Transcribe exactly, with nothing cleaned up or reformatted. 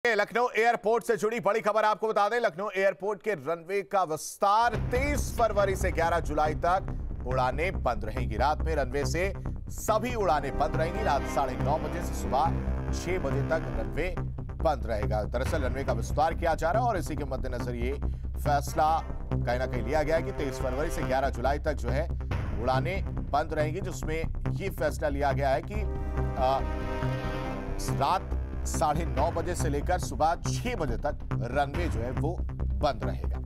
Lucknow airport से जुड़ी बड़ी खबर आपको बता दें। लखनऊ एयरपोर्ट के रनवे का विस्तार तेईस फरवरी से ग्यारह जुलाई तक उड़ानें बंद रहेंगी। रात में रनवे से सभी उड़ानें बंद रहेंगी। रात साढ़े नौ बजे से सुबह छह बजे तक रनवे बंद रहेगा। दरअसल रनवे का विस्तार किया जा रहा है और इसी के मद्देनजर ये फैसला कहीं ना कहीं लिया गया है कि तेईस फरवरी से ग्यारह जुलाई तक जो है उड़ानें बंद रहेंगी, जिसमें ये फैसला लिया गया है कि आ, रात साढ़े नौ बजे से लेकर सुबह छह बजे तक रनवे जो है वो बंद रहेगा।